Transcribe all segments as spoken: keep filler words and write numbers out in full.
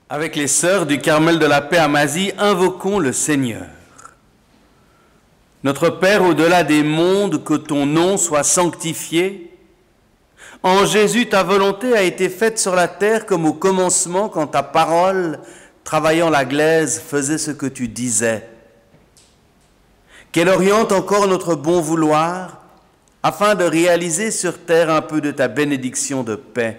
Avec les sœurs du Carmel de la Paix à Mazie, invoquons le Seigneur. Notre Père, au-delà des mondes, que ton nom soit sanctifié. En Jésus, ta volonté a été faite sur la terre comme au commencement, quand ta parole, travaillant la glaise, faisait ce que tu disais. Qu'elle oriente encore notre bon vouloir, afin de réaliser sur terre un peu de ta bénédiction de paix.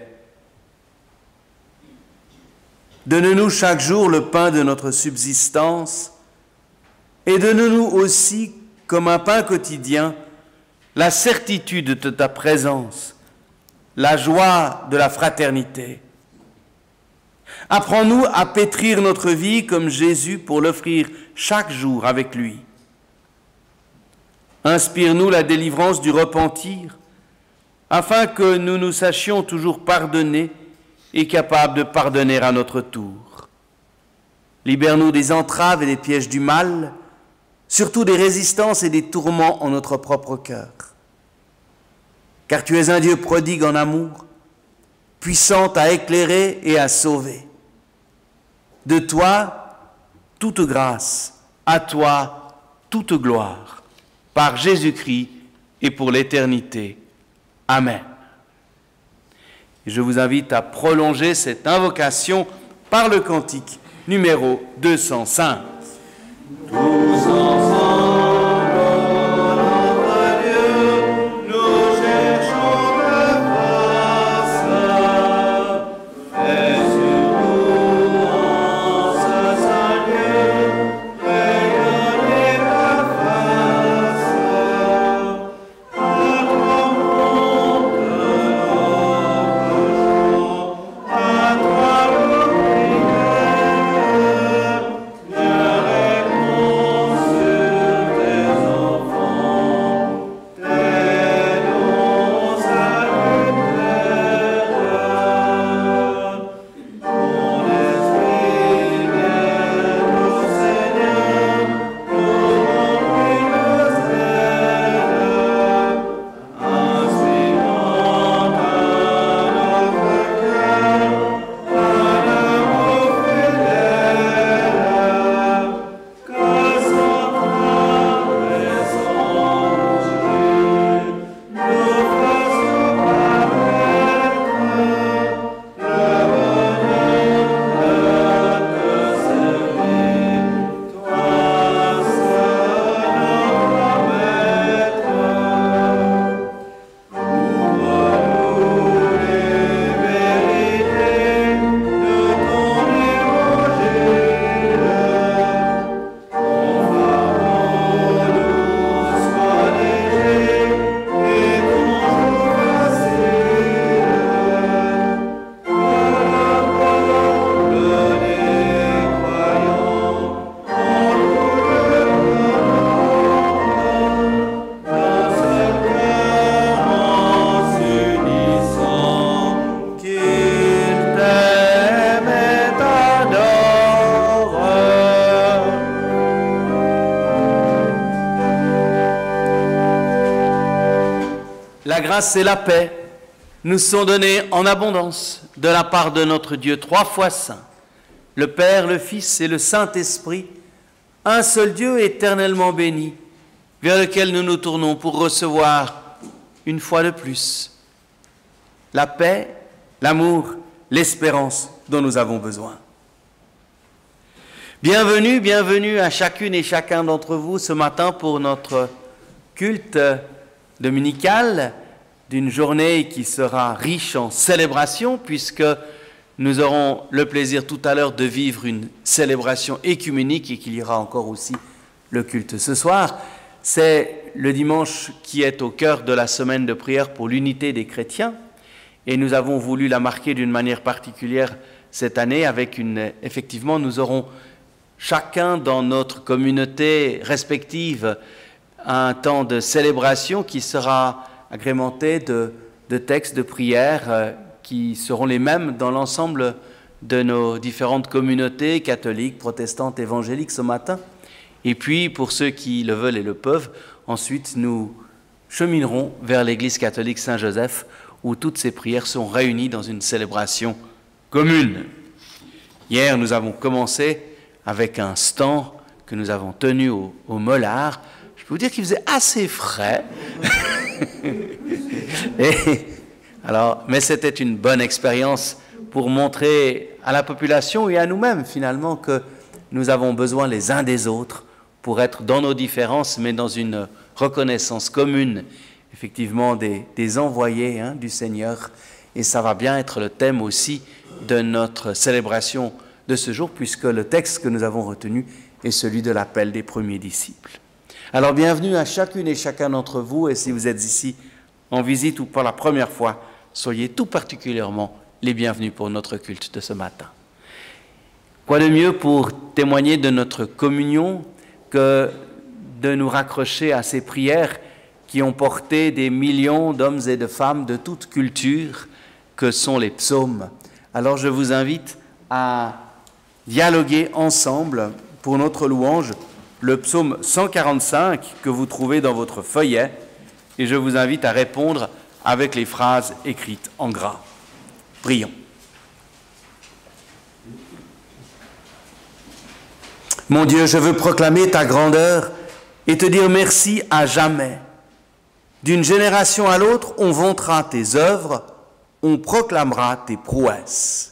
Donne-nous chaque jour le pain de notre subsistance et donne-nous aussi, comme un pain quotidien, la certitude de ta présence, la joie de la fraternité. Apprends-nous à pétrir notre vie comme Jésus pour l'offrir chaque jour avec lui. Inspire-nous la délivrance du repentir, afin que nous nous sachions toujours pardonner et capables de pardonner à notre tour. Libère-nous des entraves et des pièges du mal, surtout des résistances et des tourments en notre propre cœur. Car tu es un Dieu prodigue en amour, puissant à éclairer et à sauver. De toi, toute grâce, à toi, toute gloire, par Jésus-Christ et pour l'éternité. Amen. Je vous invite à prolonger cette invocation par le cantique numéro deux cent cinq. Tous ensemble. La grâce et la paix nous sont données en abondance de la part de notre Dieu trois fois saint, le Père, le Fils et le Saint-Esprit, un seul Dieu éternellement béni, vers lequel nous nous tournons pour recevoir une fois de plus la paix, l'amour, l'espérance dont nous avons besoin. Bienvenue, bienvenue à chacune et chacun d'entre vous ce matin pour notre culte dominical d'une journée qui sera riche en célébrations, puisque nous aurons le plaisir tout à l'heure de vivre une célébration écuménique et qu'il y aura encore aussi le culte ce soir. C'est le dimanche qui est au cœur de la semaine de prière pour l'unité des chrétiens et nous avons voulu la marquer d'une manière particulière cette année avec une... Effectivement, nous aurons chacun dans notre communauté respective un temps de célébration qui sera agrémenté de, de textes de prière euh, qui seront les mêmes dans l'ensemble de nos différentes communautés catholiques, protestantes, évangéliques ce matin. Et puis, pour ceux qui le veulent et le peuvent, ensuite nous cheminerons vers l'église catholique Saint-Joseph où toutes ces prières sont réunies dans une célébration commune. Hier, nous avons commencé avec un stand que nous avons tenu au, au Mollard. Je peux vous dire qu'il faisait assez frais. Et, alors, mais c'était une bonne expérience pour montrer à la population et à nous-mêmes, finalement, que nous avons besoin les uns des autres pour être dans nos différences, mais dans une reconnaissance commune, effectivement, des, des envoyés hein, du Seigneur. Et ça va bien être le thème aussi de notre célébration de ce jour, puisque le texte que nous avons retenu est celui de l'appel des premiers disciples. Alors, bienvenue à chacune et chacun d'entre vous, et si vous êtes ici en visite ou pour la première fois, soyez tout particulièrement les bienvenus pour notre culte de ce matin. Quoi de mieux pour témoigner de notre communion que de nous raccrocher à ces prières qui ont porté des millions d'hommes et de femmes de toute culture que sont les psaumes. Alors je vous invite à dialoguer ensemble pour notre louange le psaume cent quarante-cinq que vous trouvez dans votre feuillet et je vous invite à répondre avec les phrases écrites en gras. Prions. Mon Dieu, je veux proclamer ta grandeur et te dire merci à jamais. D'une génération à l'autre, on vantera tes œuvres, on proclamera tes prouesses.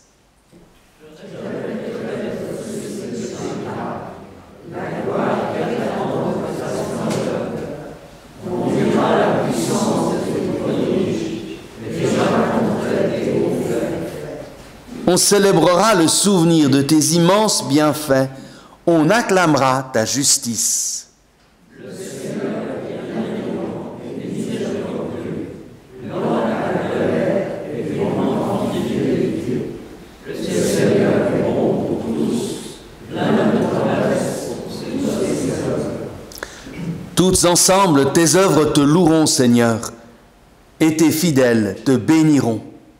On célébrera le souvenir de tes immenses bienfaits. On acclamera ta justice. Le Seigneur est bien aimant et miséricordieux, lent à la colère et vraiment miséricordieux. Le Seigneur est bon pour tous, plein de tendresse pour tous ses œuvres. Toutes ensemble, tes œuvres te loueront, Seigneur, et tes fidèles te béniront.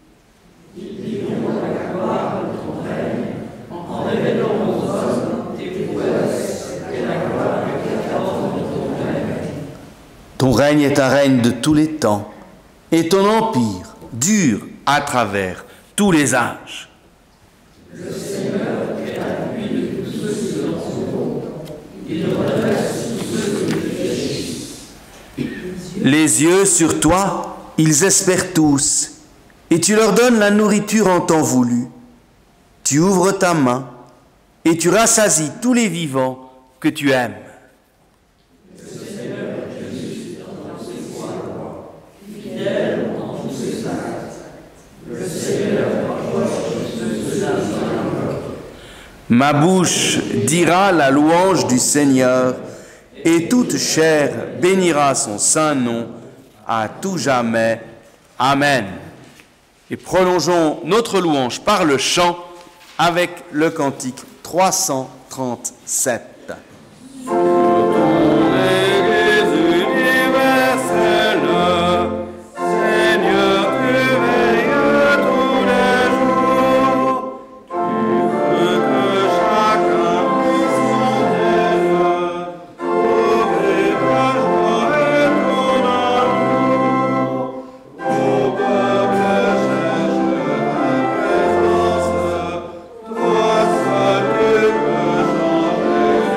Ton règne est un règne de tous les temps, et ton empire dure à travers tous les âges. Le Seigneur est l'appui de tous ceux qui sont en haut, il redresse tous ceux qui réfléchissent. Les yeux sur toi, ils espèrent tous, et tu leur donnes la nourriture en temps voulu. Tu ouvres ta main, et tu rassasies tous les vivants que tu aimes. Ma bouche dira la louange du Seigneur, et toute chair bénira son saint nom à tout jamais. Amen. Et prolongeons notre louange par le chant avec le cantique trois cent trente-sept. Toi seul tu peux changer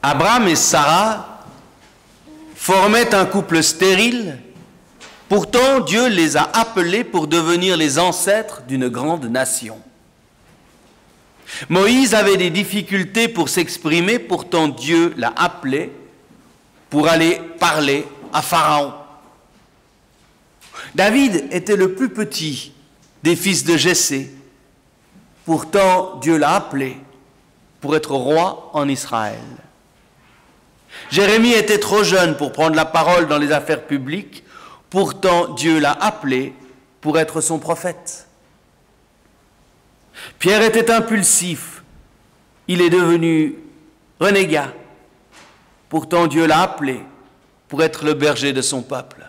Abraham et Sarah formaient un couple stérile. Pourtant, Dieu les a appelés pour devenir les ancêtres d'une grande nation. Moïse avait des difficultés pour s'exprimer, pourtant Dieu l'a appelé pour aller parler à Pharaon. David était le plus petit des fils de Jessé. Pourtant, Dieu l'a appelé pour être roi en Israël. Jérémie était trop jeune pour prendre la parole dans les affaires publiques. Pourtant, Dieu l'a appelé pour être son prophète. Pierre était impulsif. Il est devenu renégat. Pourtant, Dieu l'a appelé pour être le berger de son peuple.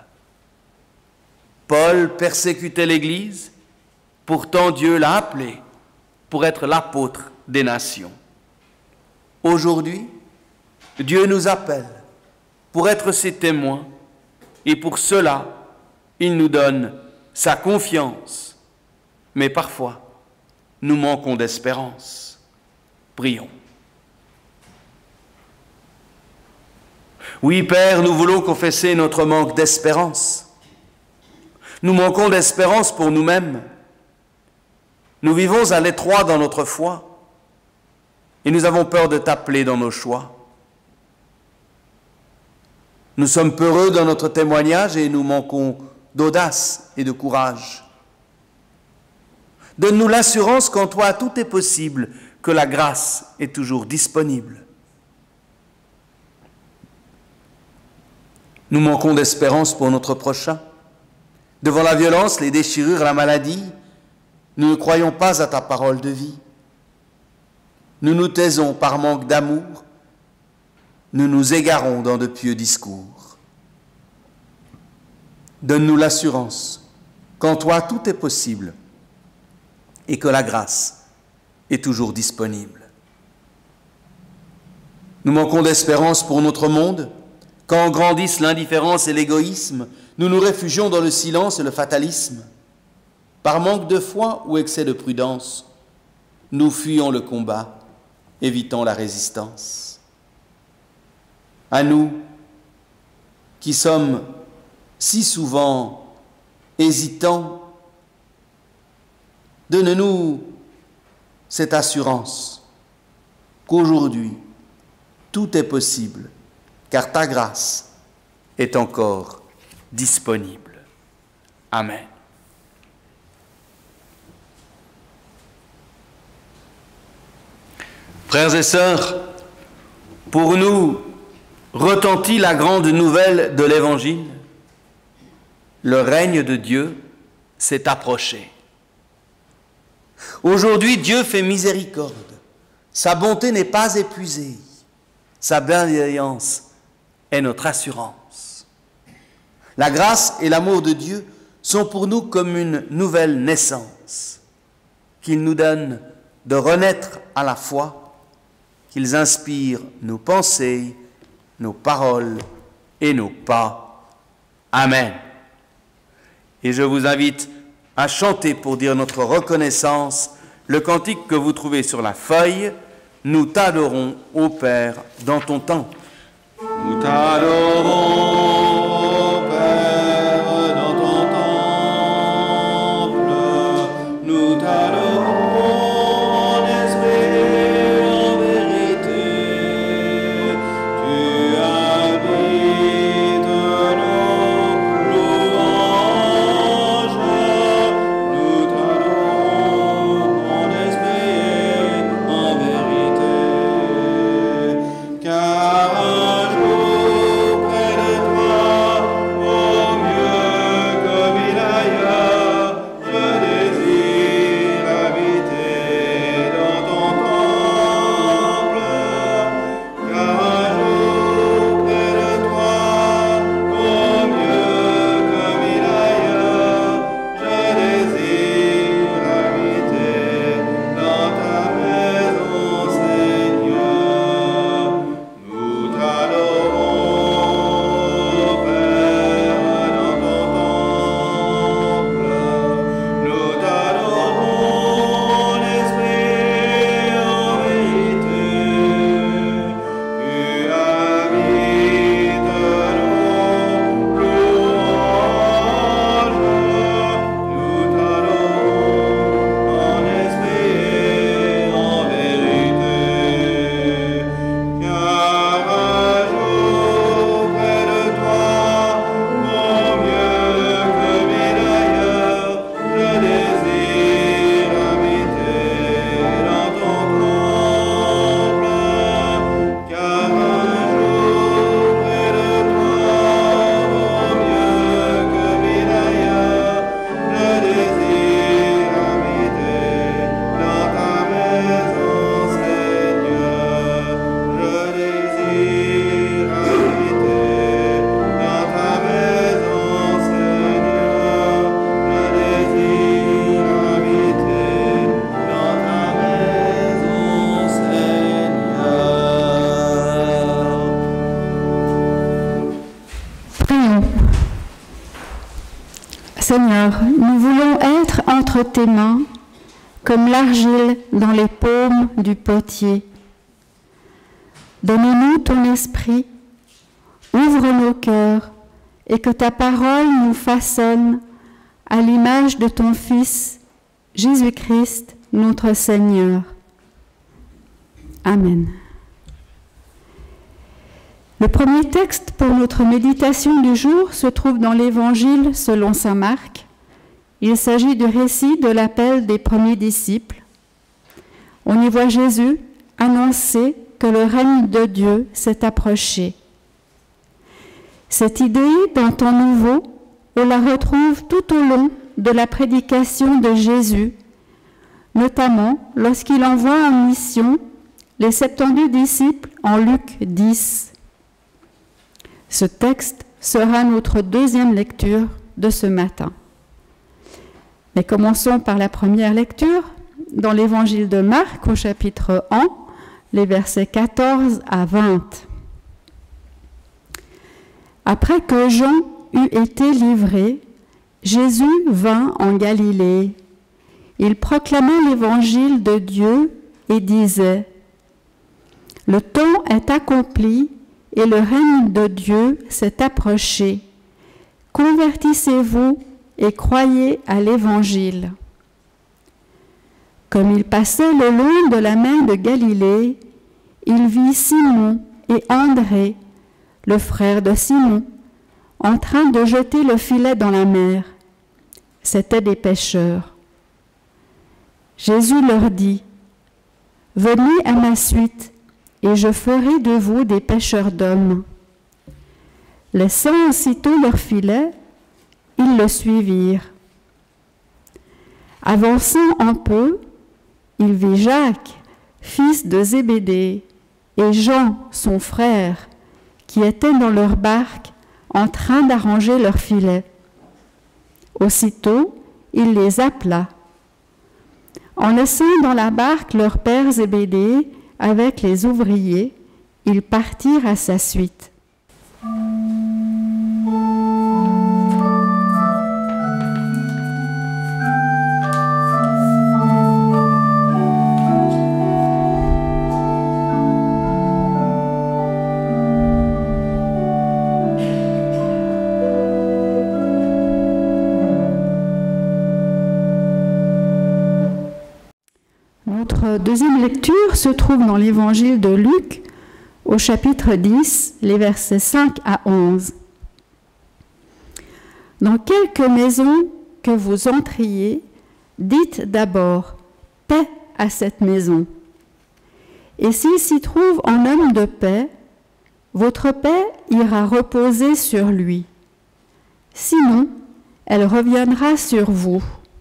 Paul persécutait l'Église. Pourtant, Dieu l'a appelé pour être l'apôtre des nations. Aujourd'hui, Dieu nous appelle pour être ses témoins et pour cela, il nous donne sa confiance. Mais parfois, nous manquons d'espérance. Prions. Oui, Père, nous voulons confesser notre manque d'espérance. Nous manquons d'espérance pour nous-mêmes. Nous vivons à l'étroit dans notre foi et nous avons peur de t'appeler dans nos choix. Nous sommes peureux dans notre témoignage et nous manquons d'audace et de courage. Donne-nous l'assurance qu'en toi tout est possible, que la grâce est toujours disponible. Nous manquons d'espérance pour notre prochain. Devant la violence, les déchirures, la maladie, nous ne croyons pas à ta parole de vie. Nous nous taisons par manque d'amour. Nous nous égarons dans de pieux discours. Donne-nous l'assurance qu'en toi tout est possible et que la grâce est toujours disponible. Nous manquons d'espérance pour notre monde. Quand grandissent l'indifférence et l'égoïsme, nous nous réfugions dans le silence et le fatalisme. Par manque de foi ou excès de prudence, nous fuyons le combat, évitant la résistance. À nous, qui sommes si souvent hésitants, donne-nous cette assurance qu'aujourd'hui, tout est possible, car ta grâce est encore disponible. Amen. Frères et sœurs, pour nous, retentit la grande nouvelle de l'Évangile. Le règne de Dieu s'est approché. Aujourd'hui, Dieu fait miséricorde. Sa bonté n'est pas épuisée. Sa bienveillance est notre assurance. La grâce et l'amour de Dieu sont pour nous comme une nouvelle naissance, qu'il nous donne de renaître à la foi, qu'ils inspirent nos pensées, nos paroles et nos pas. Amen. Et je vous invite à chanter pour dire notre reconnaissance le cantique que vous trouvez sur la feuille. Nous t'adorons, ô Père, dans ton temple. Nous t'adorons, ô Père, dans ton temple. Nous t'adorons en esprit et en vérité. Tu habites nos louanges. Nous t'adorons en esprit et en vérité. Car un jour près de Seigneur, nous voulons être entre tes mains, comme l'argile dans les paumes du potier. Donne-nous ton esprit, ouvre nos cœurs, et que ta parole nous façonne à l'image de ton Fils, Jésus-Christ, notre Seigneur. Amen. Le premier texte pour notre méditation du jour se trouve dans l'Évangile selon saint Marc. Il s'agit du récit de l'appel des premiers disciples. On y voit Jésus annoncer que le règne de Dieu s'est approché. Cette idée d'un temps nouveau, on la retrouve tout au long de la prédication de Jésus, notamment lorsqu'il envoie en mission les soixante-douze disciples en Luc dix. Ce texte sera notre deuxième lecture de ce matin. Mais commençons par la première lecture dans l'Évangile de Marc au chapitre un, les versets quatorze à vingt. Après que Jean eut été livré, Jésus vint en Galilée. Il proclamait l'Évangile de Dieu et disait : « Le temps est accompli et le règne de Dieu s'est approché. Convertissez-vous et croyez à l'Évangile. » Comme il passait le long de la mer de Galilée, il vit Simon et André, le frère de Simon, en train de jeter le filet dans la mer. C'étaient des pêcheurs. Jésus leur dit : « Venez à ma suite, et je ferai de vous des pêcheurs d'hommes. » Laissant aussitôt leur filet, ils le suivirent. Avançant un peu, il vit Jacques, fils de Zébédée, et Jean, son frère, qui étaient dans leur barque en train d'arranger leur filet. Aussitôt, il les appela. En laissant dans la barque leur père Zébédée avec les ouvriers, ils partirent à sa suite. Notre deuxième lecture se trouve dans l'Évangile de Luc, au chapitre dix, les versets cinq à onze. « Dans quelque maison que vous entriez, dites d'abord « paix à cette maison ». Et s'il s'y trouve un homme de paix, votre paix ira reposer sur lui. Sinon, elle reviendra sur vous.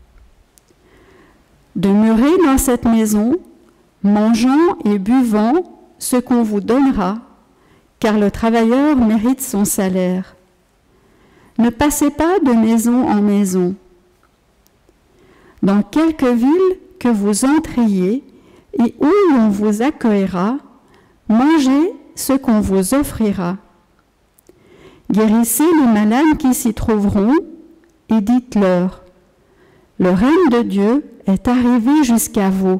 Demeurez dans cette maison, mangeant et buvant ce qu'on vous donnera, car le travailleur mérite son salaire. Ne passez pas de maison en maison. Dans quelque ville que vous entriez et où l'on vous accueillera, mangez ce qu'on vous offrira. Guérissez les malades qui s'y trouveront et dites-leur : le règne de Dieu est arrivé jusqu'à vous.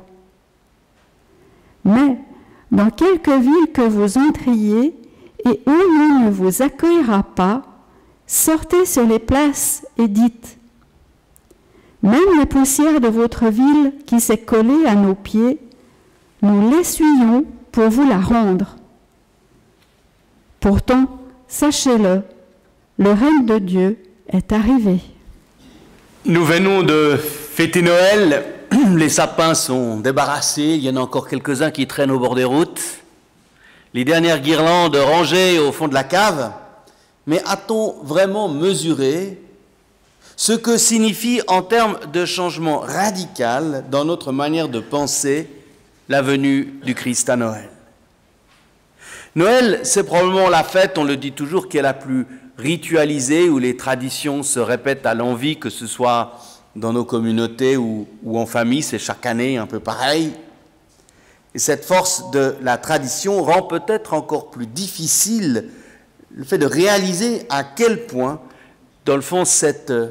Mais dans quelque ville que vous entriez et où l'on ne vous accueillera pas, sortez sur les places et dites : même la poussière de votre ville qui s'est collée à nos pieds, nous l'essuyons pour vous la rendre. Pourtant, sachez-le, le règne de Dieu est arrivé. Nous venons de fêter Noël, les sapins sont débarrassés, il y en a encore quelques-uns qui traînent au bord des routes, les dernières guirlandes rangées au fond de la cave, mais a-t-on vraiment mesuré ce que signifie en termes de changement radical dans notre manière de penser la venue du Christ à Noël? Noël, c'est probablement la fête, on le dit toujours, qui est la plus ritualisée, où les traditions se répètent à l'envi, que ce soit dans nos communautés ou, ou en famille, c'est chaque année un peu pareil. Et cette force de la tradition rend peut-être encore plus difficile le fait de réaliser à quel point, dans le fond, cette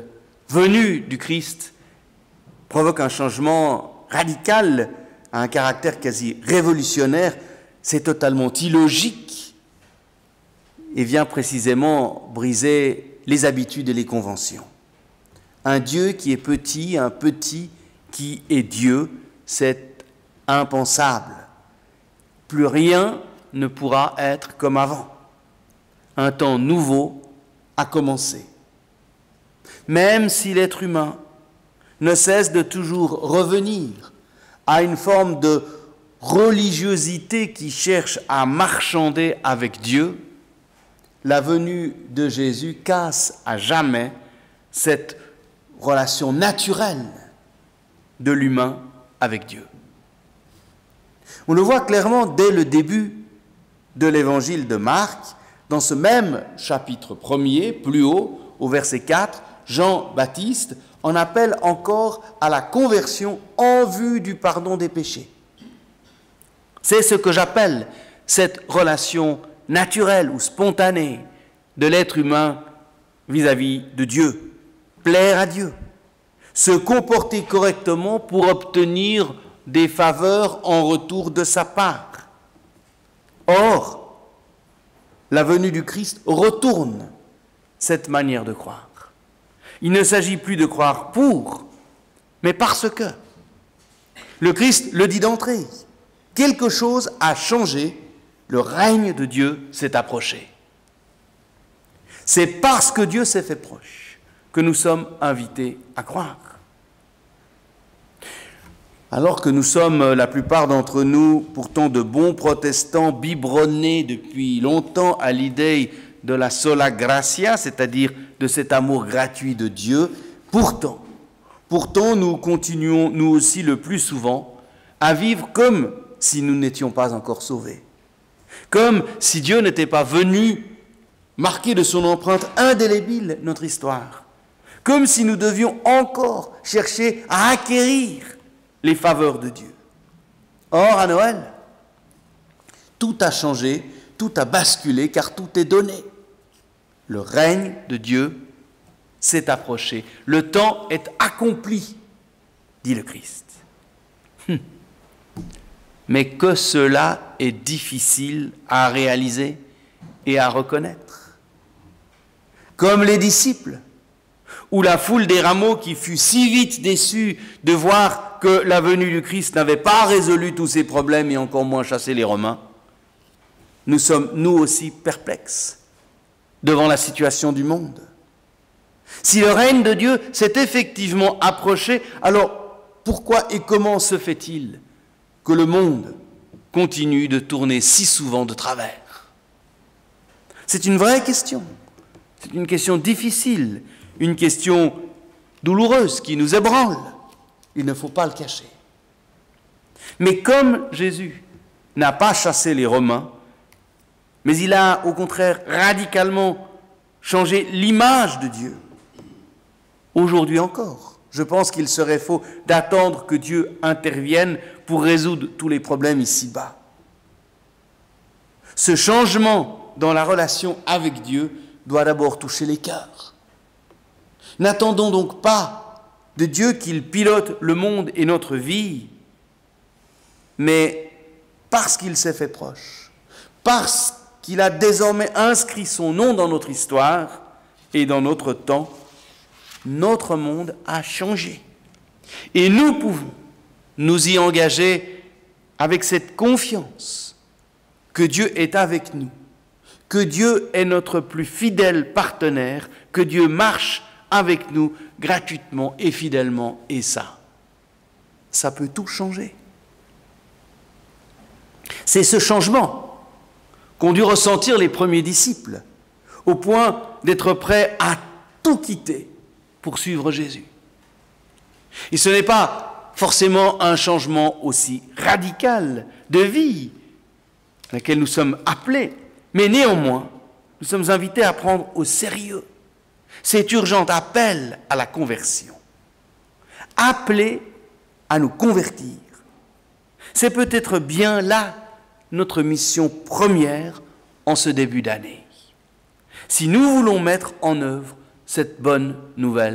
venue du Christ provoque un changement radical, à un caractère quasi révolutionnaire, c'est totalement illogique et vient précisément briser les habitudes et les conventions. Un Dieu qui est petit, un petit qui est Dieu, c'est impensable. Plus rien ne pourra être comme avant. Un temps nouveau a commencé. Même si l'être humain ne cesse de toujours revenir à une forme de religiosité qui cherche à marchander avec Dieu, la venue de Jésus casse à jamais cette relation naturelle de l'humain avec Dieu. On le voit clairement dès le début de l'évangile de Marc, dans ce même chapitre premier, plus haut, au verset quatre, Jean-Baptiste en appelle encore à la conversion en vue du pardon des péchés. C'est ce que j'appelle cette relation naturelle ou spontanée de l'être humain vis-à-vis de Dieu. Plaire à Dieu, se comporter correctement pour obtenir des faveurs en retour de sa part. Or, la venue du Christ retourne cette manière de croire. Il ne s'agit plus de croire pour, mais parce que. Le Christ le dit d'entrée. Quelque chose a changé, le règne de Dieu s'est approché. C'est parce que Dieu s'est fait proche que nous sommes invités à croire. Alors que nous sommes, la plupart d'entre nous, pourtant de bons protestants biberonnés depuis longtemps à l'idée de la sola gratia, c'est-à-dire de cet amour gratuit de Dieu, pourtant, pourtant nous continuons, nous aussi le plus souvent, à vivre comme si nous n'étions pas encore sauvés. Comme si Dieu n'était pas venu marquer de son empreinte indélébile notre histoire. Comme si nous devions encore chercher à acquérir les faveurs de Dieu. Or, à Noël, tout a changé, tout a basculé, car tout est donné. Le règne de Dieu s'est approché. Le temps est accompli, dit le Christ. Hum. Mais que cela est difficile à réaliser et à reconnaître. Comme les disciples, ou la foule des rameaux qui fut si vite déçue de voir que la venue du Christ n'avait pas résolu tous ses problèmes et encore moins chassé les Romains, nous sommes nous aussi perplexes devant la situation du monde. Si le règne de Dieu s'est effectivement approché, alors pourquoi et comment se fait-il que le monde continue de tourner si souvent de travers? C'est une vraie question. C'est une question difficile, une question douloureuse qui nous ébranle. Il ne faut pas le cacher. Mais comme Jésus n'a pas chassé les Romains, mais il a au contraire radicalement changé l'image de Dieu, aujourd'hui encore, je pense qu'il serait faux d'attendre que Dieu intervienne pour résoudre tous les problèmes ici-bas. Ce changement dans la relation avec Dieu doit d'abord toucher les cœurs. N'attendons donc pas de Dieu qu'il pilote le monde et notre vie, mais parce qu'il s'est fait proche, parce qu'il a désormais inscrit son nom dans notre histoire et dans notre temps, notre monde a changé. Et nous pouvons nous y engager avec cette confiance que Dieu est avec nous, que Dieu est notre plus fidèle partenaire, que Dieu marche avec nous gratuitement et fidèlement, et ça, ça peut tout changer. C'est ce changement qu'ont dû ressentir les premiers disciples, au point d'être prêts à tout quitter pour suivre Jésus. Et ce n'est pas forcément un changement aussi radical de vie à laquelle nous sommes appelés, mais néanmoins, nous sommes invités à prendre au sérieux cet urgent appel à la conversion. Appelés à nous convertir. C'est peut-être bien là notre mission première en ce début d'année. Si nous voulons mettre en œuvre cette bonne nouvelle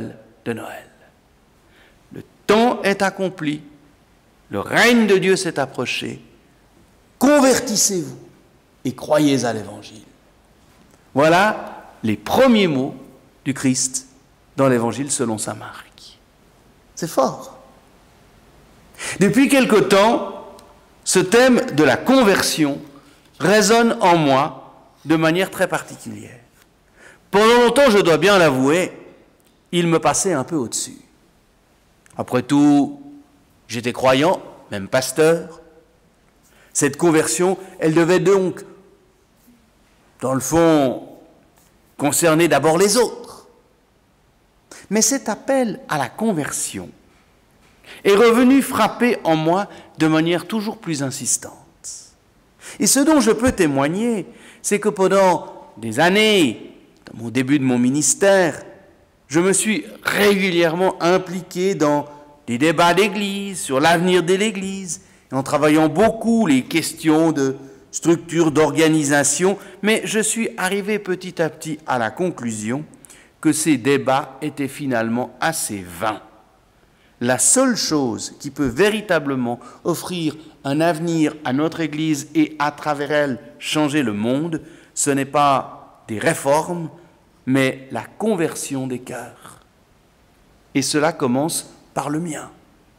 de Noël. Le temps est accompli, le règne de Dieu s'est approché. Convertissez-vous et croyez à l'Évangile. Voilà les premiers mots du Christ dans l'Évangile selon saint Marc. C'est fort. Depuis quelque temps, ce thème de la conversion résonne en moi de manière très particulière. Pendant longtemps, je dois bien l'avouer, il me passait un peu au-dessus. Après tout, j'étais croyant, même pasteur. Cette conversion, elle devait donc, dans le fond, concerner d'abord les autres. Mais cet appel à la conversion est revenu frapper en moi de manière toujours plus insistante. Et ce dont je peux témoigner, c'est que pendant des années, dans mon début de mon ministère, je me suis régulièrement impliqué dans des débats d'église, sur l'avenir de l'église, en travaillant beaucoup les questions de structure, d'organisation, mais je suis arrivé petit à petit à la conclusion que ces débats étaient finalement assez vains. La seule chose qui peut véritablement offrir un avenir à notre Église et à travers elle changer le monde, ce n'est pas des réformes, mais la conversion des cœurs. Et cela commence par le mien.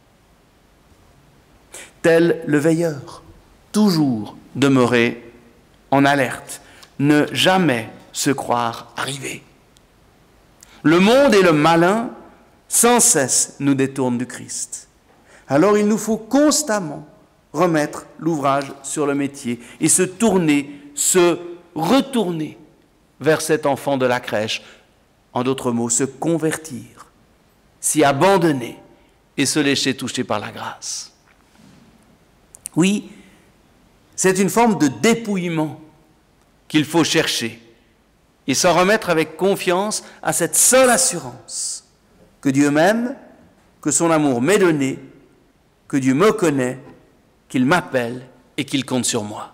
Tel le veilleur, toujours demeurer en alerte, ne jamais se croire arrivé. Le monde et le malin sans cesse nous détournent du Christ. Alors il nous faut constamment remettre l'ouvrage sur le métier et se tourner, se retourner vers cet enfant de la crèche. En d'autres mots, se convertir, s'y abandonner et se laisser toucher par la grâce. Oui, c'est une forme de dépouillement qu'il faut chercher et s'en remettre avec confiance à cette seule assurance que Dieu m'aime, que son amour m'est donné, que Dieu me connaît, qu'il m'appelle et qu'il compte sur moi.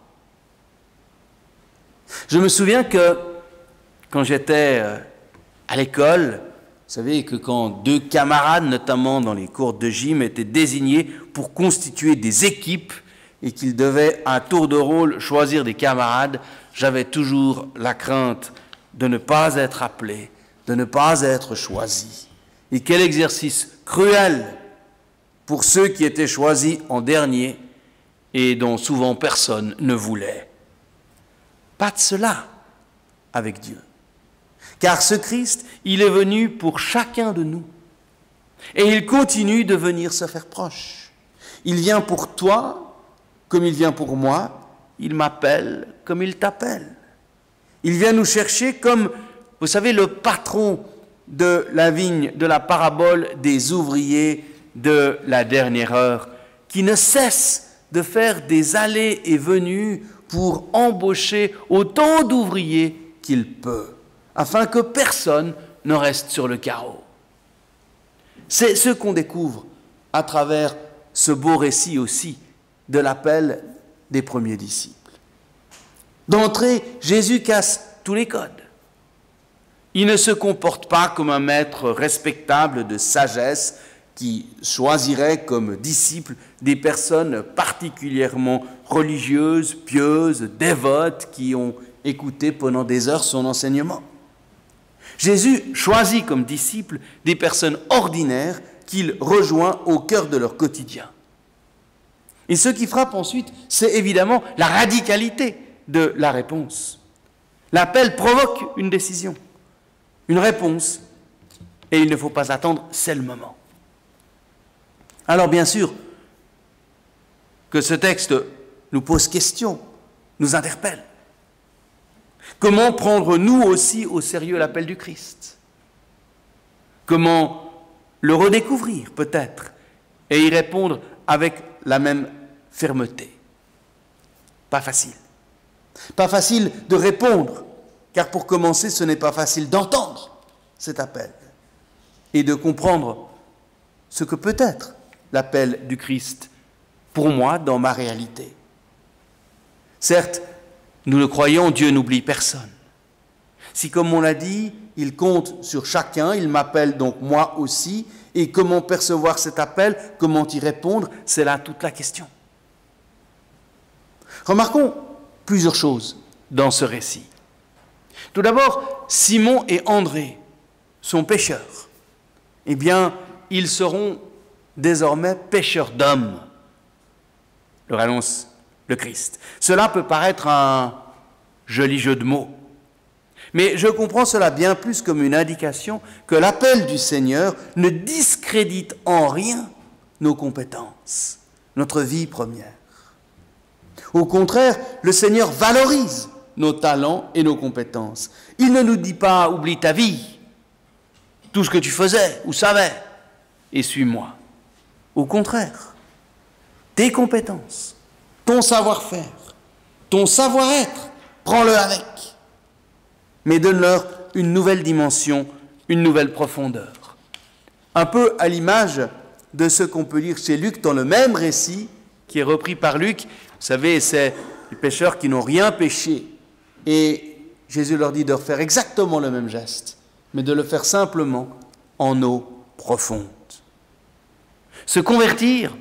Je me souviens que quand j'étais à l'école, vous savez que quand deux camarades, notamment dans les cours de gym, étaient désignés pour constituer des équipes et qu'ils devaient à tour de rôle choisir des camarades, j'avais toujours la crainte de ne pas être appelé, de ne pas être choisi. Et quel exercice cruel pour ceux qui étaient choisis en dernier et dont souvent personne ne voulait. Pas de cela avec Dieu. Car ce Christ, il est venu pour chacun de nous. Et il continue de venir se faire proche. Il vient pour toi comme il vient pour moi. Il m'appelle comme il t'appelle. Il vient nous chercher comme, vous savez, le patron de la vigne, de la parabole des ouvriers de la dernière heure, qui ne cesse de faire des allées et venues pour embaucher autant d'ouvriers qu'il peut, afin que personne ne reste sur le carreau. C'est ce qu'on découvre à travers ce beau récit aussi de l'appel des premiers disciples. D'entrée, Jésus casse tous les codes. Il ne se comporte pas comme un maître respectable de sagesse qui choisirait comme disciples des personnes particulièrement religieuses, pieuses, dévotes, qui ont écouté pendant des heures son enseignement. Jésus choisit comme disciples des personnes ordinaires qu'il rejoint au cœur de leur quotidien. Et ce qui frappe ensuite, c'est évidemment la radicalité de la réponse. L'appel provoque une décision, une réponse, et il ne faut pas attendre, c'est le moment. Alors bien sûr que ce texte nous pose question, nous interpelle. Comment prendre nous aussi au sérieux l'appel du Christ? Comment le redécouvrir peut-être et y répondre avec la même fermeté? Pas facile. Pas facile de répondre, car pour commencer, ce n'est pas facile d'entendre cet appel et de comprendre ce que peut être l'appel du Christ pour moi dans ma réalité. Certes, nous le croyons, Dieu n'oublie personne. Si, comme on l'a dit, il compte sur chacun, il m'appelle donc moi aussi, et comment percevoir cet appel, comment y répondre, c'est là toute la question. Remarquons plusieurs choses dans ce récit. Tout d'abord, Simon et André sont pêcheurs. Eh bien, ils seront désormais pêcheurs d'hommes, leur annonce le Christ. Cela peut paraître un joli jeu de mots, mais je comprends cela bien plus comme une indication que l'appel du Seigneur ne discrédite en rien nos compétences, notre vie première. Au contraire, le Seigneur valorise nos talents et nos compétences. Il ne nous dit pas « oublie ta vie, tout ce que tu faisais ou savais, et suis-moi ». Au contraire, tes compétences, ton savoir-faire, ton savoir-être, prends-le avec. Mais donne-leur une nouvelle dimension, une nouvelle profondeur. Un peu à l'image de ce qu'on peut lire chez Luc dans le même récit qui est repris par Luc. Vous savez, c'est les pécheurs qui n'ont rien péché. Et Jésus leur dit de faire exactement le même geste, mais de le faire simplement en eau profonde. Se convertir,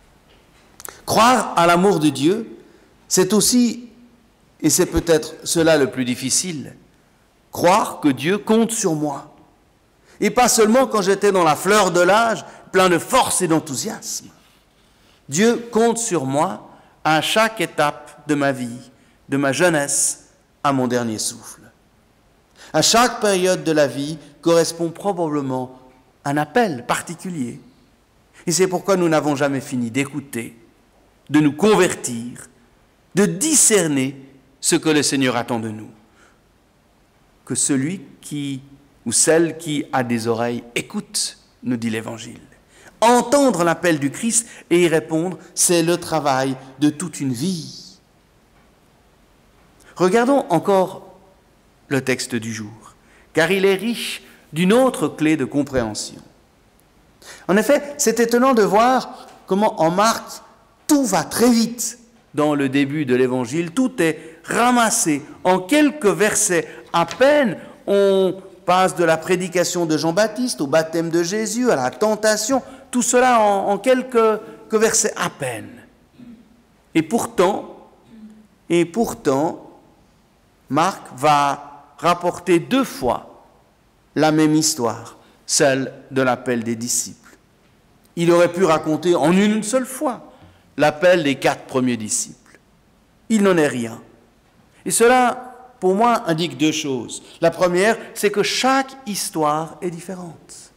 croire à l'amour de Dieu, c'est aussi, et c'est peut-être cela le plus difficile, croire que Dieu compte sur moi. Et pas seulement quand j'étais dans la fleur de l'âge, plein de force et d'enthousiasme. Dieu compte sur moi à chaque étape de ma vie, de ma jeunesse à mon dernier souffle. À chaque période de la vie correspond probablement un appel particulier. Et c'est pourquoi nous n'avons jamais fini d'écouter, de nous convertir, de discerner ce que le Seigneur attend de nous. Que celui qui, ou celle qui a des oreilles, écoute, nous dit l'Évangile. Entendre l'appel du Christ et y répondre, c'est le travail de toute une vie. Regardons encore le texte du jour, car il est riche d'une autre clé de compréhension. En effet, c'est étonnant de voir comment en Marc, tout va très vite dans le début de l'Évangile, tout est ramassé en quelques versets à peine. On passe de la prédication de Jean-Baptiste au baptême de Jésus, à la tentation, tout cela en, en quelques, quelques versets à peine. Et pourtant, et pourtant, Marc va rapporter deux fois la même histoire, celle de l'appel des disciples. Il aurait pu raconter en une seule fois l'appel des quatre premiers disciples. Il n'en est rien. Et cela, pour moi, indique deux choses. La première, c'est que chaque histoire est différente.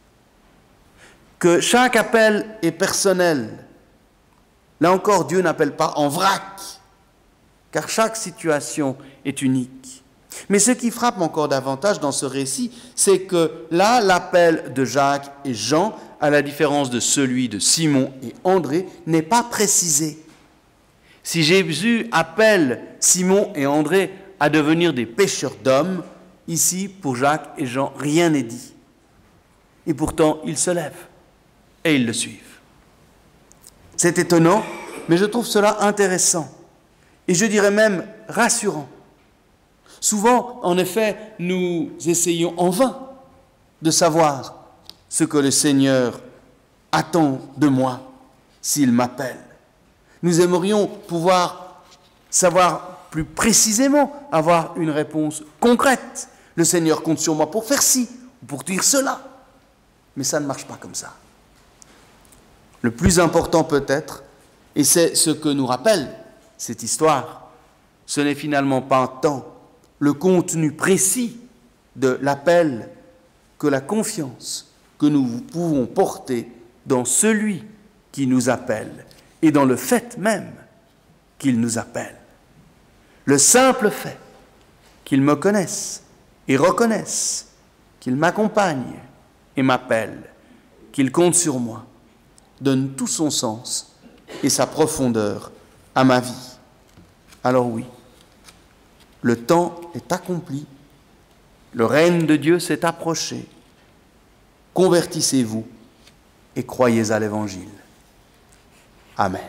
Que chaque appel est personnel. Là encore, Dieu n'appelle pas en vrac, car chaque situation est unique. Mais ce qui frappe encore davantage dans ce récit, c'est que là, l'appel de Jacques et Jean, à la différence de celui de Simon et André, n'est pas précisé. Si Jésus appelle Simon et André à devenir des pêcheurs d'hommes, ici, pour Jacques et Jean, rien n'est dit. Et pourtant, ils se lèvent et ils le suivent. C'est étonnant, mais je trouve cela intéressant. Et je dirais même rassurant. Souvent, en effet, nous essayons en vain de savoir ce que le Seigneur attend de moi s'il m'appelle. Nous aimerions pouvoir savoir plus précisément, avoir une réponse concrète. Le Seigneur compte sur moi pour faire ci, ou pour dire cela. Mais ça ne marche pas comme ça. Le plus important peut-être, et c'est ce que nous rappelle cette histoire, ce n'est finalement pas tant le contenu précis de l'appel que la confiance que nous pouvons porter dans celui qui nous appelle et dans le fait même qu'il nous appelle. Le simple fait qu'il me connaisse et reconnaisse, qu'il m'accompagne et m'appelle, qu'il compte sur moi, donne tout son sens et sa profondeur à ma vie. Alors oui, le temps est accompli, le règne de Dieu s'est approché. Convertissez-vous et croyez à l'Évangile. Amen.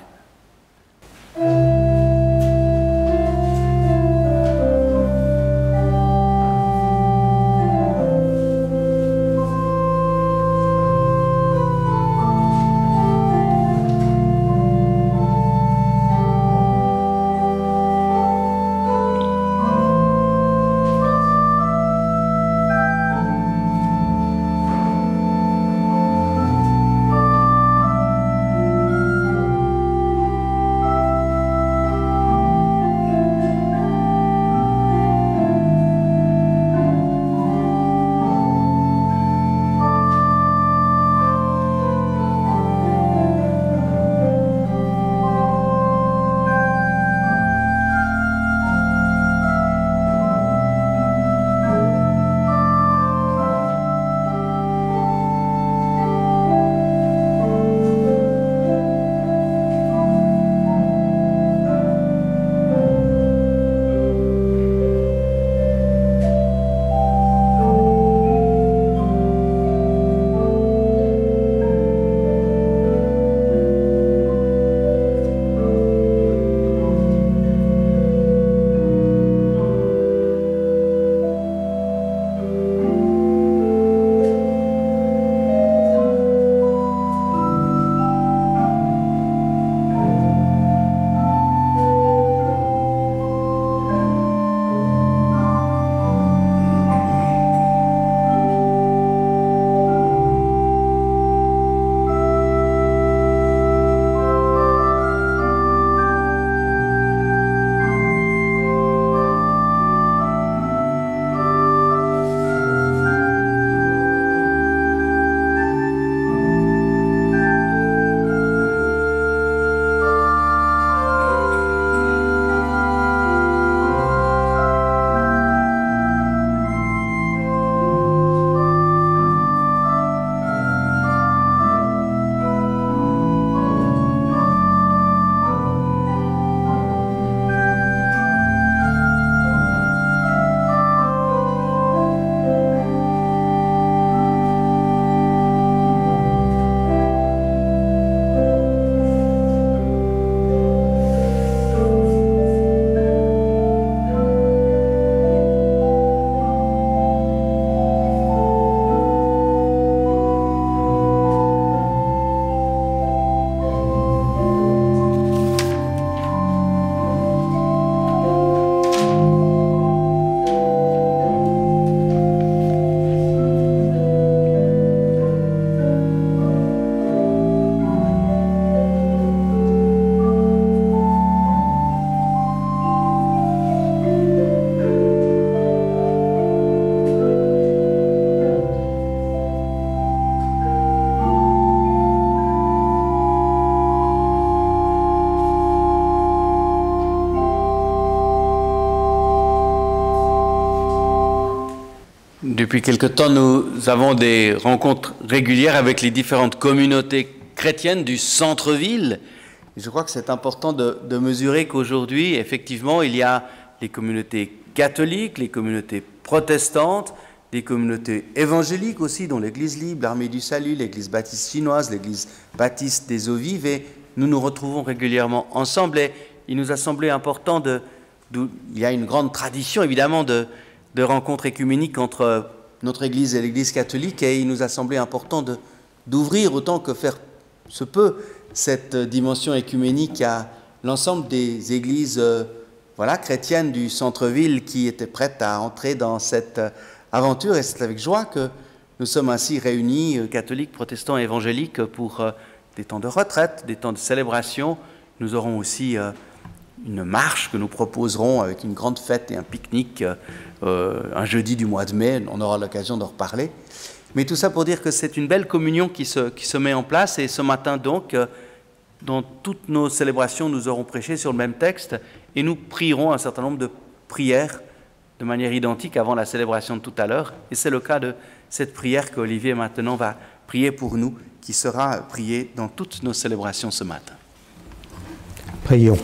Depuis quelque temps, nous avons des rencontres régulières avec les différentes communautés chrétiennes du centre-ville. Je crois que c'est important de, de mesurer qu'aujourd'hui, effectivement, il y a les communautés catholiques, les communautés protestantes, des communautés évangéliques aussi, dont l'Église libre, l'Armée du Salut, l'Église baptiste chinoise, l'Église baptiste des Eaux Vives, et nous nous retrouvons régulièrement ensemble. Et il nous a semblé important de... de il y a une grande tradition, évidemment, de... de rencontres écuméniques entre notre Église et l'Église catholique, et il nous a semblé important de, d'ouvrir autant que faire se peut cette dimension écuménique à l'ensemble des églises euh, voilà, chrétiennes du centre-ville qui étaient prêtes à entrer dans cette aventure. Et c'est avec joie que nous sommes ainsi réunis, euh, catholiques, protestants et évangéliques, pour euh, des temps de retraite, des temps de célébration. Nous aurons aussi euh, une marche que nous proposerons avec une grande fête et un pique-nique euh, un jeudi du mois de mai. On aura l'occasion d'en reparler. Mais tout ça pour dire que c'est une belle communion qui se, qui se met en place. Et ce matin donc, euh, dans toutes nos célébrations, nous aurons prêché sur le même texte et nous prierons un certain nombre de prières de manière identique avant la célébration de tout à l'heure. Et c'est le cas de cette prière qu'Olivier maintenant va prier pour nous, qui sera priée dans toutes nos célébrations ce matin. Prions.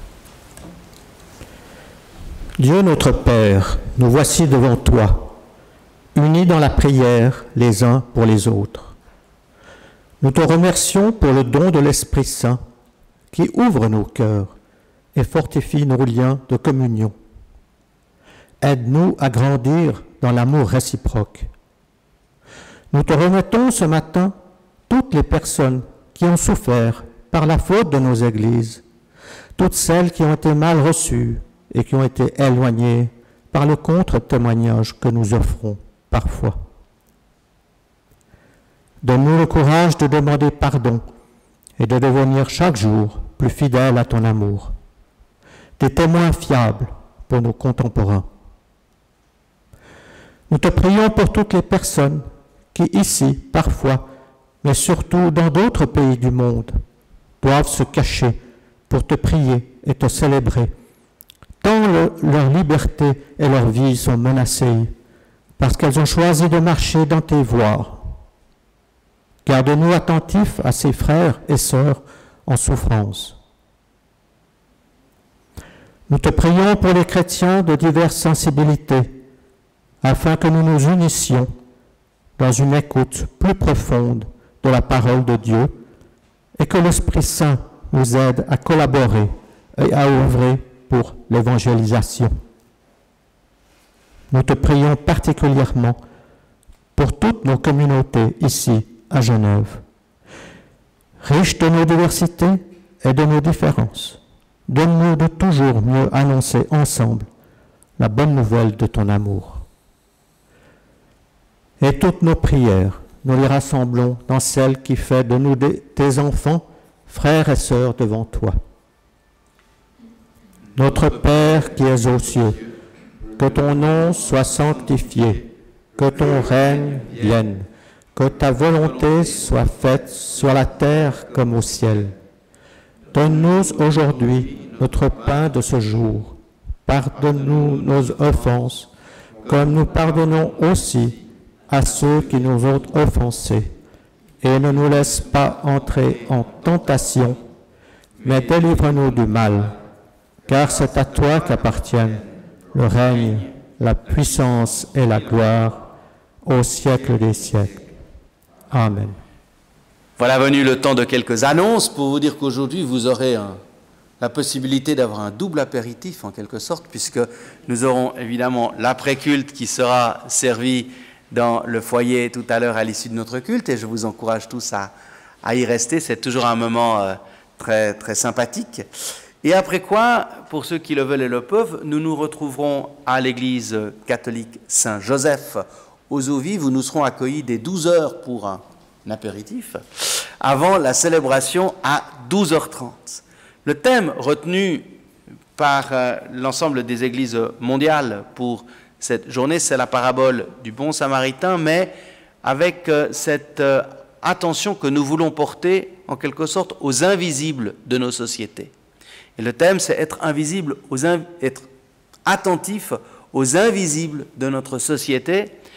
Dieu notre Père, nous voici devant toi, unis dans la prière les uns pour les autres. Nous te remercions pour le don de l'Esprit Saint qui ouvre nos cœurs et fortifie nos liens de communion. Aide-nous à grandir dans l'amour réciproque. Nous te remettons ce matin toutes les personnes qui ont souffert par la faute de nos églises, toutes celles qui ont été mal reçues et qui ont été éloignées par le contre-témoignage que nous offrons parfois. Donne-nous le courage de demander pardon et de devenir chaque jour plus fidèles à ton amour, des témoins fiables pour nos contemporains. Nous te prions pour toutes les personnes qui ici, parfois, mais surtout dans d'autres pays du monde, doivent se cacher pour te prier et te célébrer, tant le, leur liberté et leur vie sont menacées, parce qu'elles ont choisi de marcher dans tes voies. Garde-nous attentifs à ces frères et sœurs en souffrance. Nous te prions pour les chrétiens de diverses sensibilités, afin que nous nous unissions dans une écoute plus profonde de la parole de Dieu et que l'Esprit Saint nous aide à collaborer et à œuvrer pour l'évangélisation. Nous te prions particulièrement pour toutes nos communautés ici à Genève. Riches de nos diversités et de nos différences, donne-nous de toujours mieux annoncer ensemble la bonne nouvelle de ton amour. Et toutes nos prières, nous les rassemblons dans celle qui fait de nous des, tes enfants, frères et sœurs devant toi. Notre Père qui es aux cieux, que ton nom soit sanctifié, que ton règne vienne, que ta volonté soit faite sur la terre comme au ciel. Donne-nous aujourd'hui notre pain de ce jour. Pardonne-nous nos offenses, comme nous pardonnons aussi à ceux qui nous ont offensés. Et ne nous laisse pas entrer en tentation, mais délivre-nous du mal, car c'est à toi qu'appartiennent le règne, la puissance et la gloire au siècle des siècles. Amen. Voilà venu le temps de quelques annonces pour vous dire qu'aujourd'hui vous aurez un, la possibilité d'avoir un double apéritif en quelque sorte, puisque nous aurons évidemment l'après-culte qui sera servi dans le foyer tout à l'heure à l'issue de notre culte, et je vous encourage tous à, à y rester. C'est toujours un moment euh, très, très sympathique. Et après quoi, pour ceux qui le veulent et le peuvent, nous nous retrouverons à l'église catholique Saint-Joseph aux Eaux Vives, où nous serons accueillis dès douze heures pour un, un apéritif, avant la célébration à douze heures trente. Le thème retenu par euh, l'ensemble des églises mondiales pour cette journée, c'est la parabole du bon samaritain, mais avec euh, cette euh, attention que nous voulons porter, en quelque sorte, aux invisibles de nos sociétés. Et le thème, c'est être invisible, aux in... être attentif aux invisibles de notre société.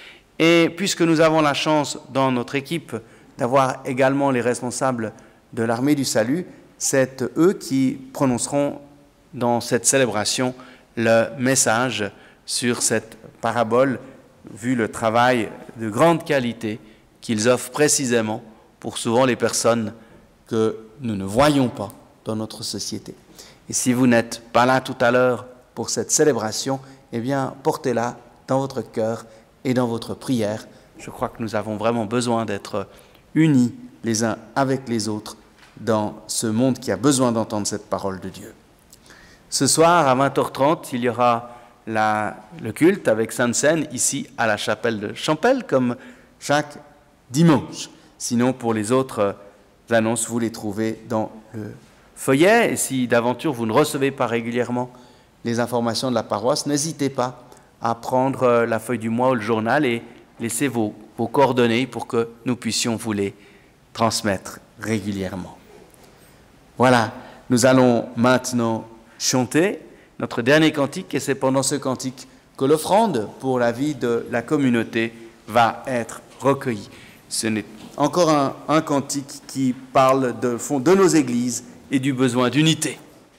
Et puisque nous avons la chance dans notre équipe d'avoir également les responsables de l'armée du salut, c'est eux qui prononceront dans cette célébration le message sur cette parabole, vu le travail de grande qualité qu'ils offrent précisément pour souvent les personnes que nous ne voyons pas dans notre société. Et si vous n'êtes pas là tout à l'heure pour cette célébration, eh bien, portez-la dans votre cœur et dans votre prière. Je crois que nous avons vraiment besoin d'être unis les uns avec les autres dans ce monde qui a besoin d'entendre cette parole de Dieu. Ce soir, à vingt heures trente, il y aura la, le culte avec Sainte Seine ici à la chapelle de Champel, comme chaque dimanche. Sinon, pour les autres annonces, vous les trouvez dans le feuillet. Et si d'aventure vous ne recevez pas régulièrement les informations de la paroisse, n'hésitez pas à prendre la feuille du mois ou le journal et laisser vos, vos coordonnées pour que nous puissions vous les transmettre régulièrement. Voilà, nous allons maintenant chanter notre dernier cantique et c'est pendant ce cantique que l'offrande pour la vie de la communauté va être recueillie. Ce n'est encore un, un cantique qui parle de fond de nos églises et du besoin d'unité.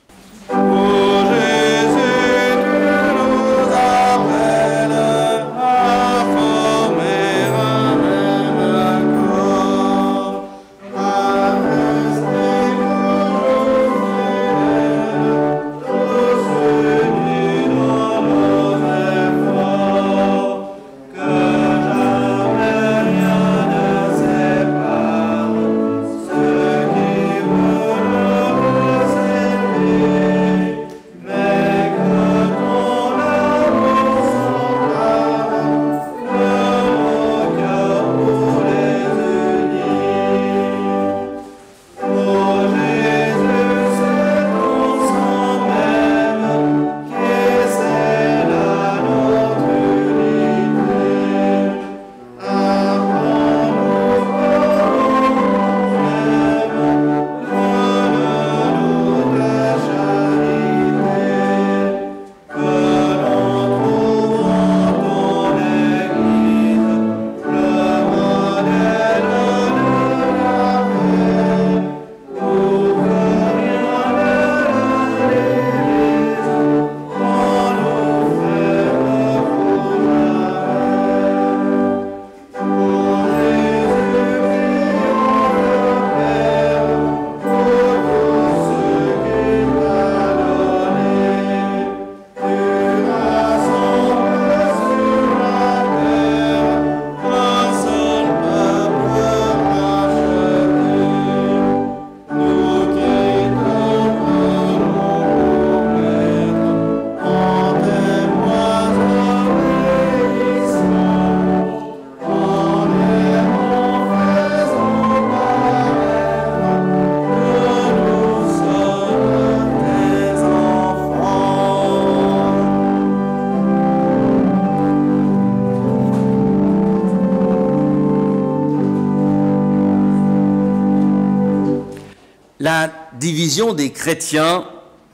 La division des chrétiens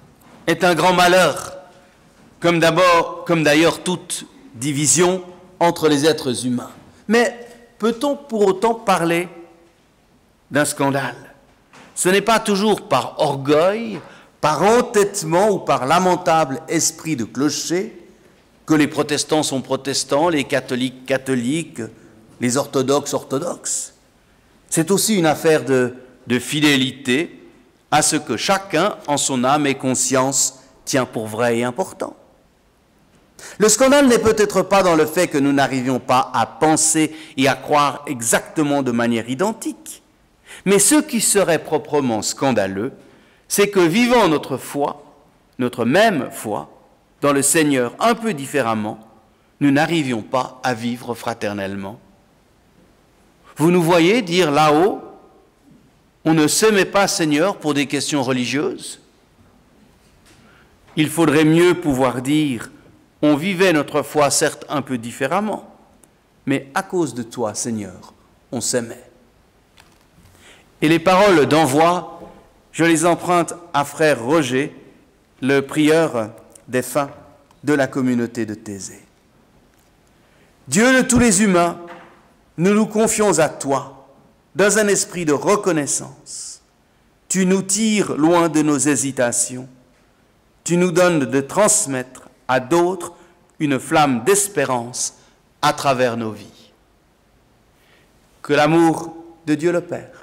est un grand malheur, comme d'abord, comme d'ailleurs toute division entre les êtres humains. Mais peut-on pour autant parler d'un scandale? Ce n'est pas toujours par orgueil, par entêtement ou par lamentable esprit de clocher que les protestants sont protestants, les catholiques catholiques, les orthodoxes orthodoxes. C'est aussi une affaire de, de fidélité à ce que chacun, en son âme et conscience, tient pour vrai et important. Le scandale n'est peut-être pas dans le fait que nous n'arrivions pas à penser et à croire exactement de manière identique, mais ce qui serait proprement scandaleux, c'est que vivant notre foi, notre même foi, dans le Seigneur un peu différemment, nous n'arrivions pas à vivre fraternellement. Vous nous voyez dire là-haut, on ne s'aimait pas, Seigneur, pour des questions religieuses. Il faudrait mieux pouvoir dire, on vivait notre foi certes un peu différemment, mais à cause de toi, Seigneur, on s'aimait. Et les paroles d'envoi, je les emprunte à frère Roger, le prieur défunt de la communauté de Thésée. Dieu de tous les humains, nous nous confions à toi dans un esprit de reconnaissance. Tu nous tires loin de nos hésitations. Tu nous donnes de transmettre à d'autres une flamme d'espérance à travers nos vies. Que l'amour de Dieu le Père,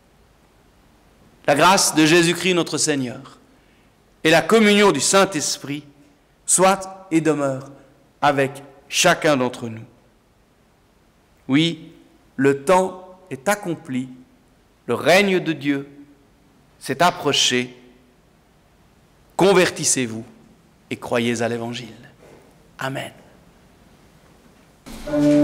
la grâce de Jésus-Christ notre Seigneur et la communion du Saint-Esprit soient et demeurent avec chacun d'entre nous. Oui, le temps est accompli, le règne de Dieu s'est approché. Convertissez-vous et croyez à l'Évangile. Amen.